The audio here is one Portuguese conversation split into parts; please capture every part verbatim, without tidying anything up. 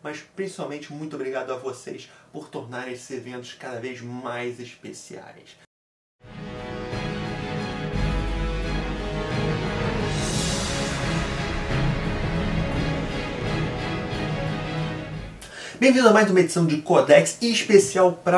mas principalmente muito obrigado a vocês por tornarem esses eventos cada vez mais especiais. Bem-vindo a mais uma edição de Codex especial para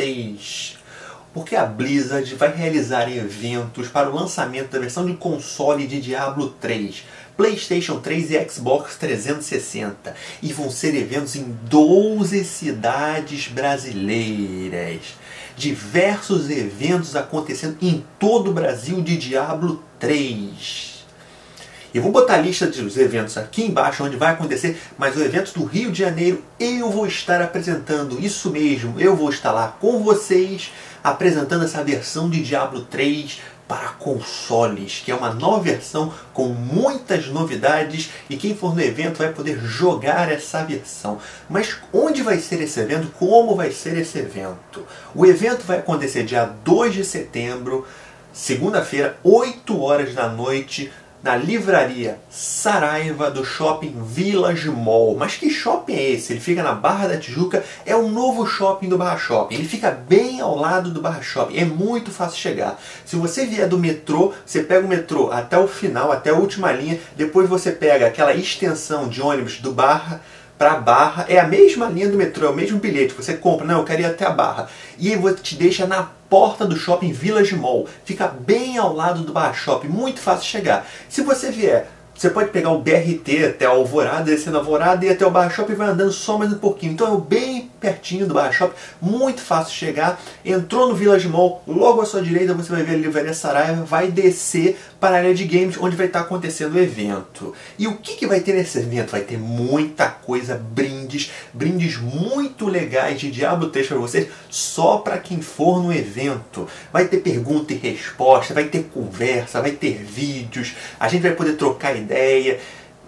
vocês, porque a Blizzard vai realizar eventos para o lançamento da versão de console de Diablo três, PlayStation três e Xbox trezentos e sessenta, e vão ser eventos em doze cidades brasileiras. Diversos eventos acontecendo em todo o Brasil de Diablo três. Eu vou botar a lista dos eventos aqui embaixo, onde vai acontecer, mas o evento do Rio de Janeiro eu vou estar apresentando, isso mesmo, eu vou estar lá com vocês, apresentando essa versão de Diablo três para consoles, que é uma nova versão com muitas novidades, e quem for no evento vai poder jogar essa versão. Mas onde vai ser esse evento? Como vai ser esse evento? O evento vai acontecer dia dois de setembro, segunda-feira, oito horas da noite, na livraria Saraiva do Shopping Village Mall. Mas que shopping é esse? Ele fica na Barra da Tijuca, é um novo shopping do Barra Shopping. Ele fica bem ao lado do Barra Shopping, é muito fácil chegar. Se você vier do metrô, você pega o metrô até o final, até a última linha, depois você pega aquela extensão de ônibus do Barra para a Barra, é a mesma linha do metrô, é o mesmo bilhete, você compra, não, eu quero ir até a Barra, e te deixa na porta do Shopping Village Mall, fica bem ao lado do Barra Shopping, muito fácil chegar. Se você vier, você pode pegar o B R T até a Alvorada, descer na Alvorada e até o Barra Shopping, vai andando só mais um pouquinho. Então é bem pertinho do Barra Shopping, muito fácil chegar. Entrou no Village Mall, logo à sua direita você vai ver a livraria Saraiva, vai descer para a área de games, onde vai estar acontecendo o evento. E o que, que vai ter nesse evento? Vai ter muita coisa, brindes, brindes muito legais de Diablo três para vocês, só para quem for no evento. Vai ter pergunta e resposta, vai ter conversa, vai ter vídeos, a gente vai poder trocar ideias. Ideia,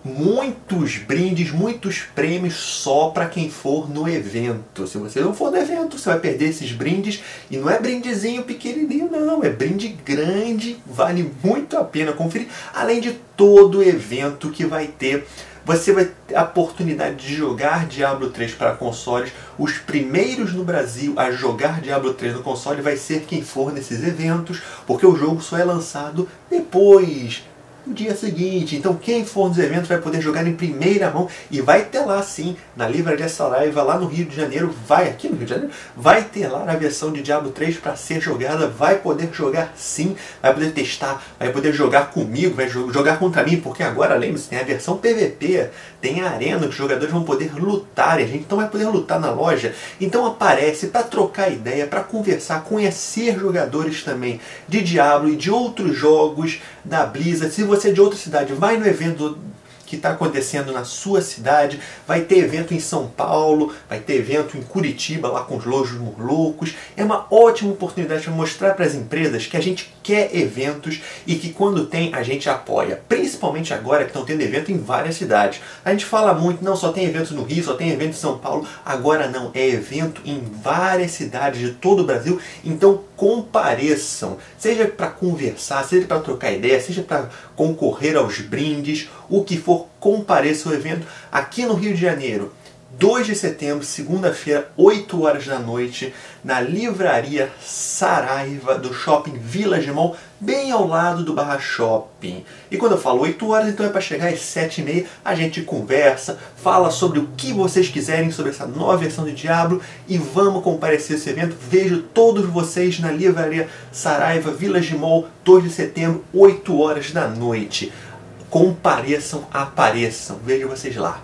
muitos brindes, muitos prêmios só para quem for no evento. Se você não for no evento, você vai perder esses brindes, e não é brindezinho pequenininho não, é brinde grande, vale muito a pena conferir, além de todo o evento que vai ter. Você vai ter a oportunidade de jogar Diablo três para consoles. Os primeiros no Brasil a jogar Diablo três no console vai ser quem for nesses eventos, porque o jogo só é lançado depois, no dia seguinte. Então quem for nos eventos vai poder jogar em primeira mão, e vai ter lá sim, na livraria Saraiva, lá no Rio de Janeiro, vai aqui no Rio de Janeiro, vai ter lá a versão de Diablo três para ser jogada, vai poder jogar sim, vai poder testar, vai poder jogar comigo, vai jogar contra mim, porque agora, lembre-se, tem a versão P V P, tem a arena que os jogadores vão poder lutar, e a gente então vai poder lutar na loja. Então aparece para trocar ideia, para conversar, conhecer jogadores também de Diablo e de outros jogos da Blizzard. Se você é de outra cidade, vai no evento que está acontecendo na sua cidade, vai ter evento em São Paulo, vai ter evento em Curitiba, lá com os Lojos Murloucos. É uma ótima oportunidade para mostrar para as empresas que a gente quer eventos e que quando tem, a gente apoia. Principalmente agora que estão tendo evento em várias cidades. A gente fala muito, não, só tem evento no Rio, só tem evento em São Paulo. Agora não, é evento em várias cidades de todo o Brasil. Então compareçam, seja para conversar, seja para trocar ideia, seja para concorrer aos brindes, o que for, compareça ao evento aqui no Rio de Janeiro, dois de setembro, segunda-feira, oito horas da noite, na livraria Saraiva do Shopping Village Mall, bem ao lado do Barra Shopping. E quando eu falo oito horas, então é para chegar às sete e meia, a gente conversa, fala sobre o que vocês quiserem sobre essa nova versão de Diablo, e vamos comparecer a esse evento. Vejo todos vocês na livraria Saraiva Village Mall, dois de setembro, oito horas da noite. Compareçam, apareçam, vejo vocês lá.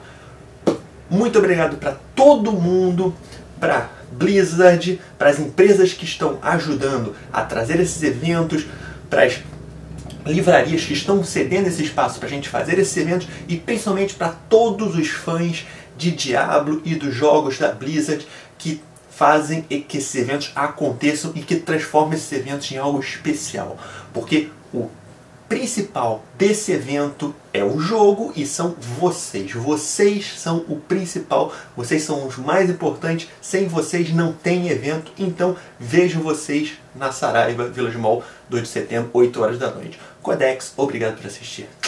Muito obrigado para todo mundo, para Blizzard, para as empresas que estão ajudando a trazer esses eventos, para as livrarias que estão cedendo esse espaço para a gente fazer esses eventos, e principalmente para todos os fãs de Diablo e dos jogos da Blizzard que fazem que esses eventos aconteçam e que transformam esses eventos em algo especial. Porque o principal desse evento é o jogo e são vocês. Vocês são o principal, vocês são os mais importantes. Sem vocês não tem evento. Então vejo vocês na Saraiva Village Mall, dois de setembro, oito horas da noite. Codex, obrigado por assistir.